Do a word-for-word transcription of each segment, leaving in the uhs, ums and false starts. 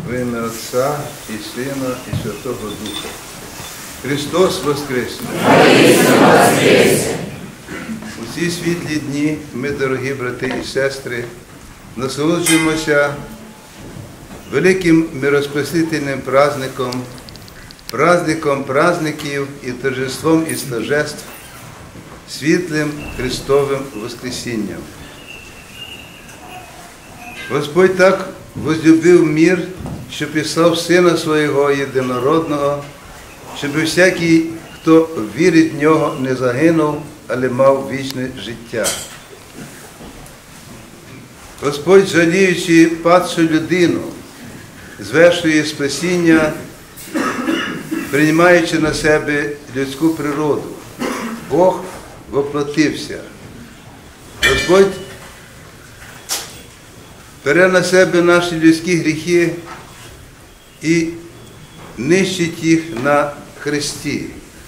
В ім'я Отця і Сина, і Святого Духа. Христос воскресне! У ці світлі дні ми, дорогі брати і сестри, насолоджуємося великим мироспасительним праздником, праздником праздників і торжеством і торжеств, світлим Христовим Воскресінням. Господь так возлюбив мир, що післав Сина Свого Єдинородного, щоб всякий, хто вірить в Нього, не загинув, але мав вічне життя. Господь, жаліючи падшу людину, звершує спасіння, приймаючи на себе людську природу. Бог воплотився. Господь бере на себе наші людські гріхи і нищить їх на хресті.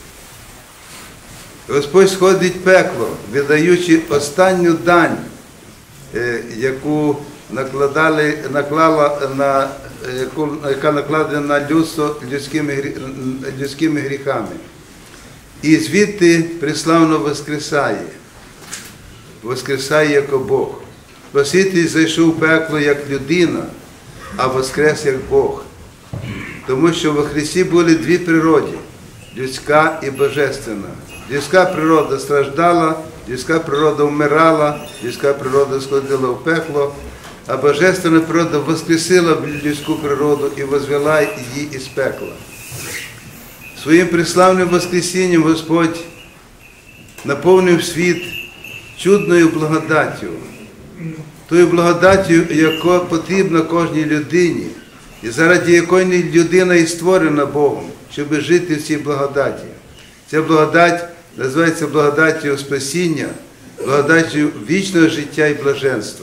Господь сходить в пекло, видаючи останню дань, яку накладали, наклала на, яка накладена на людство людськими, людськими гріхами. І звідти преславно воскресає, воскресає як Бог. Спаситель зайшов в пекло як людина, а воскрес як Бог. Тому що во Христі були дві природи – людська і божественна. Людська природа страждала, людська природа вмирала, людська природа сходила в пекло, а божественна природа воскресила людську природу і возвела її із пекла. Своїм преславним воскресінням Господь наповнив світ чудною благодаттю, тою благодаттю, яка потрібна кожній людині, і заради якої людина і створена Богом, щоб жити в цій благодаті. Ця благодать називається благодаттю спасіння, благодаттю вічного життя і блаженства.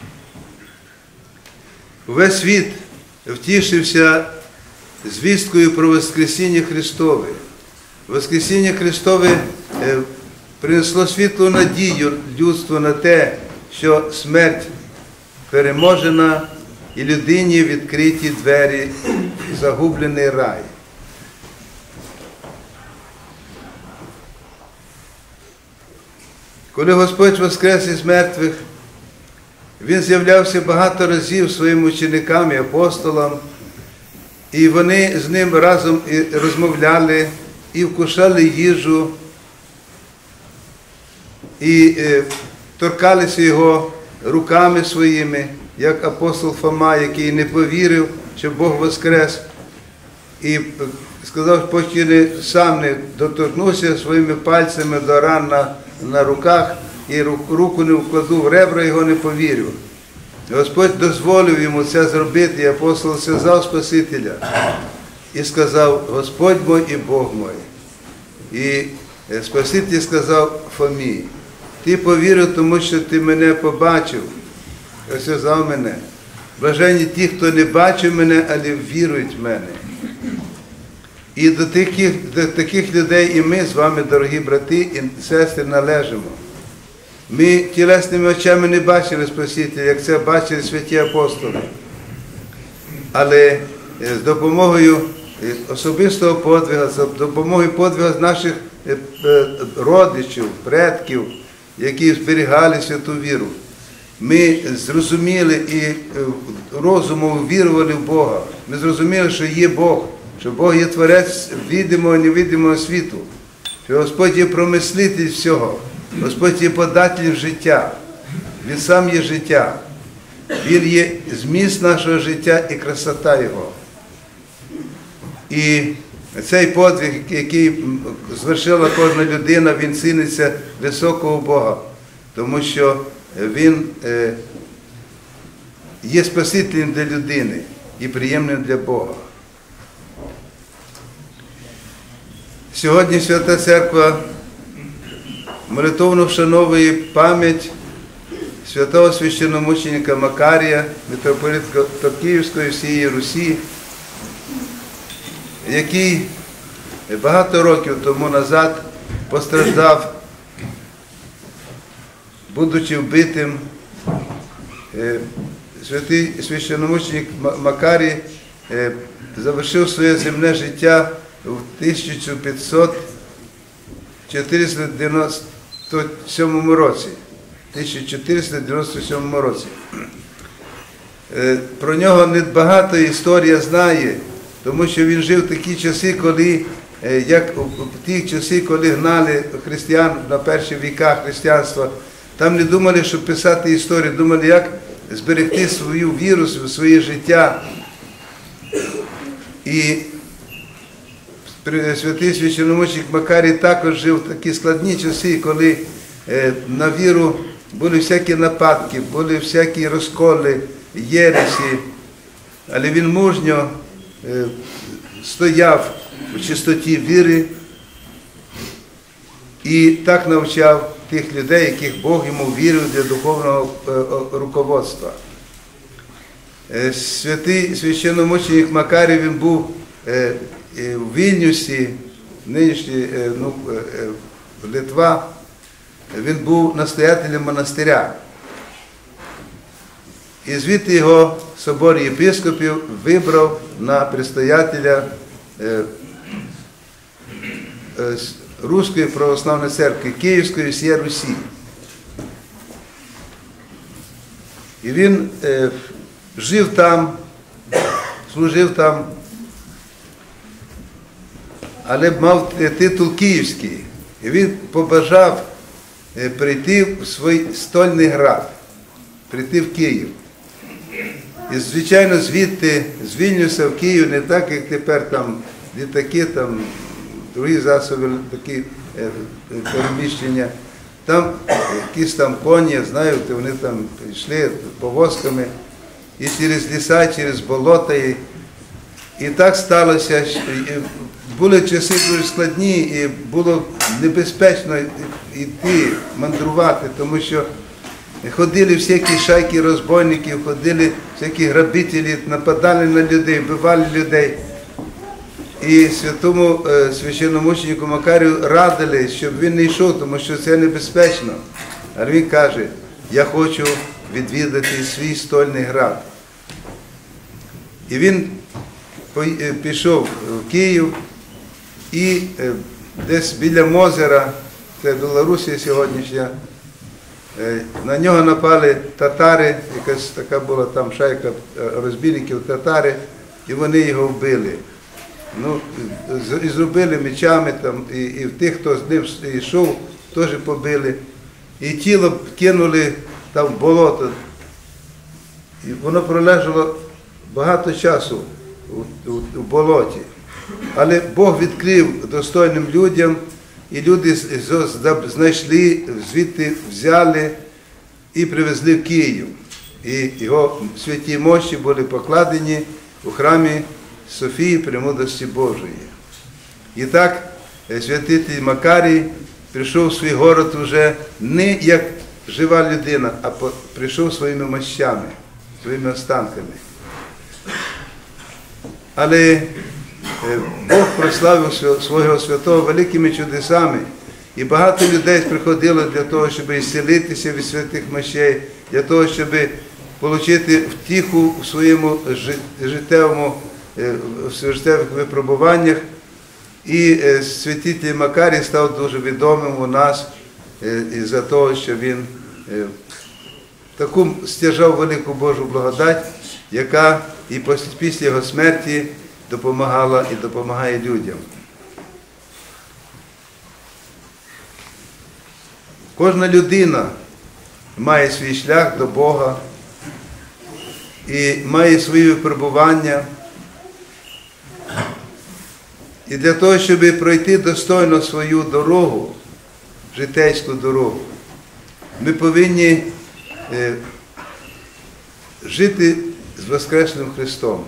Увесь світ втішився звісткою про Воскресіння Христове. Воскресіння Христове принесло світлу надію людству на те, що смерть переможена і людині відкриті двері в загублений рай. Коли Господь воскрес із мертвих, Він з'являвся багато разів своїм ученикам і апостолам, і вони з Ним разом і розмовляли, і вкушали їжу, і торкалися Його руками своїми, як апостол Фома, який не повірив, що Бог воскрес, і сказав, поки не, сам не доторкнувся своїми пальцями до ран на, на руках, і руку не вкладу в ребра, його не повірив. Господь дозволив йому це зробити, і апостол сказав Спасителя, і сказав, Господь мой і Бог мой. І Спаситель сказав Фомі, ти повірив, тому що ти мене побачив, сказав мене. Блаженні ті, хто не бачив мене, але вірують в мене. І до таких, до таких людей і ми з вами, дорогі брати і сестри, належимо. Ми тілесними очами не бачили Спасителя, як це бачили святі апостоли. Але з допомогою особистого подвигу, з допомогою подвигу наших родичів, предків, які зберігали святу віру, ми зрозуміли і розумом вірували в Бога. Ми зрозуміли, що є Бог, що Бог є творець відомого і невидимого світу, що Господь є промислитель всього, Господь є податель життя, Він сам є життя, Він є зміст нашого життя і красота Його. І цей подвиг, який звершила кожна людина, він ціниться високого Бога, тому що Він є спасителем для людини і приємним для Бога. Сьогодні Свята Церква молитовно вшановує пам'ять святого священномученика Макарія, митрополита Київської всієї Русі, який багато років тому назад постраждав, будучи вбитим. Святий священномученик Макарій завершив своє земне життя в тисяча п'ятсот дев'яносто сьомому році. тисяча чотириста дев'яносто сьомому році. Про нього небагато історія знає, тому що він жив в такі часи, коли, як в ті часи, коли гнали християн на перші віка християнства, там не думали, щоб писати історію, думали, як зберегти свою віру, своє життя. І святий священномученик Макарій також жив в такі складні часи, коли на віру були всякі нападки, були всякі розколи, єресі, але він мужньо стояв у чистоті віри і так навчав тих людей, яких Бог йому вірив для духовного руководства. Святий священномученик Макарій, він був в Вільнюсі, нинішній, ну, Литва, він був настоятелем монастиря. І звідти його собор єпископів вибрав на предстоятеля Руської православної церкви, Київської всієї Русі. І він е, жив там, служив там, але мав титул Київський. І він побажав прийти в свій стольний град, прийти в Київ. І, звичайно, звідти, з Вільнюса в Київ, не так, як тепер там літаки, там, другі засоби, такі переміщення. Там якісь там коні, я знаю, вони там йшли повозками, і через ліса, через болота. І, і так сталося, що були часи дуже складні, і було небезпечно йти, мандрувати, тому що ходили всякі шайки розбойників, ходили всякі грабителі, нападали на людей, вбивали людей. І святому священномученику Макарію радили, щоб він не йшов, тому що це небезпечно. А він каже, я хочу відвідати свій стольний град. І він пішов в Київ і десь біля Мозера, це Білорусія сьогоднішня, на нього напали татари, якась така була там шайка розбійників татари, і вони його вбили. Ну, і зробили мечами, там, і, і тих, хто з ним йшов, теж побили. І тіло кинули там в болото. І воно пролежало багато часу у, у, у болоті. Але Бог відкрив достойним людям, і люди знайшли, звідти взяли і привезли в Київ. І його святі мощі були покладені у храмі Софії Премудрості Божої. І так святитель Макарій прийшов в свій город вже не як жива людина, а прийшов своїми мощами, своїми останками. Але Бог прославив свого святого великими чудесами, і багато людей приходило для того, щоб ісцілитися від святих мощей, для того, щоб отримати втіху в своєму життєвому в життєвих випробуваннях. І святитель Макарій став дуже відомим у нас із-за того, що він таку стяжав велику Божу благодать, яка і після його смерті допомагала і допомагає людям. Кожна людина має свій шлях до Бога і має свої випробування. І для того, щоб пройти достойно свою дорогу, житейську дорогу, ми повинні жити з Воскреслим Христом.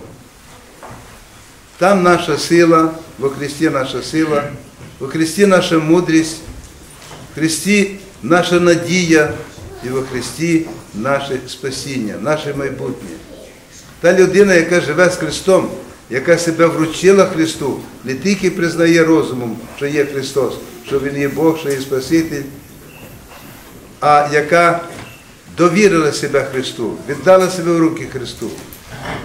Там наша сила, во Христі наша сила, во Христі наша мудрість, в Христі наша надія і во Христі наше спасіння, наше майбутнє. Та людина, яка живе з Христом, яка себе вручила Христу, не тільки признає розумом, що є Христос, що Він є Бог, що є Спаситель, а яка довірила себе Христу, віддала себе в руки Христу.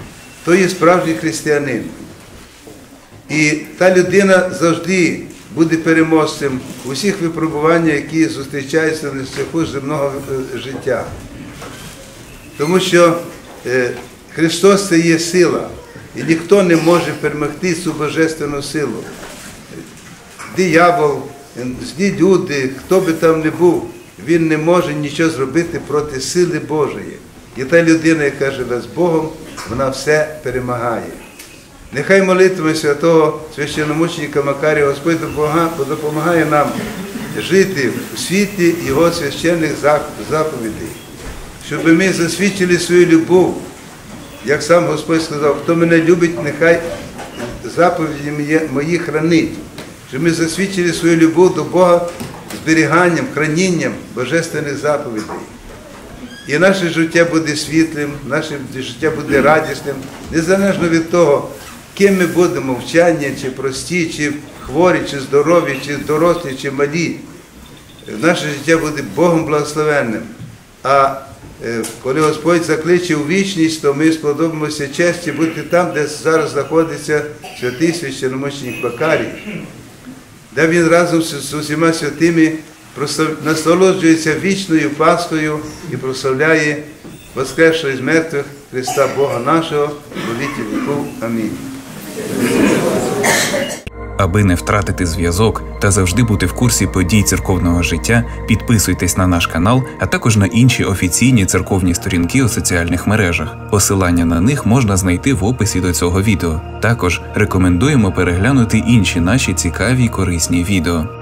то є справжній християнин. І та людина завжди буде переможцем у всіх випробуваннях, які зустрічаються на шляху земного життя. Тому що Христос – це є сила, і ніхто не може перемогти цю божественну силу. Диявол, злі люди, хто би там не був, він не може нічого зробити проти сили Божої. І та людина, яка живе з Богом, вона все перемагає. Нехай молитвами святого священномученика Макарія Господь допомагає нам жити у світлі Його священних заповідей, щоб ми засвідчили свою любов. Як сам Господь сказав, хто мене любить, нехай заповіді мої хранить. Щоб ми засвідчили свою любов до Бога зберіганням, хранінням божественних заповідей. І наше життя буде світлим, наше життя буде радісним, незалежно від того, ким ми будемо, вчені, чи прості, чи хворі, чи здорові, чи дорослі, чи малі. Наше життя буде Богом благословенним. А коли Господь закличе у вічність, то ми сподобаємося честі бути там, де зараз знаходиться святий священномученик Макарій, де він разом з усіма святими насолоджується вічною Пасхою і прославляє воскресшого із мертвих Христа Бога нашого, во віки віків. Амінь. Аби не втратити зв'язок та завжди бути в курсі подій церковного життя, підписуйтесь на наш канал, а також на інші офіційні церковні сторінки у соціальних мережах. Посилання на них можна знайти в описі до цього відео. Також рекомендуємо переглянути інші наші цікаві й корисні відео.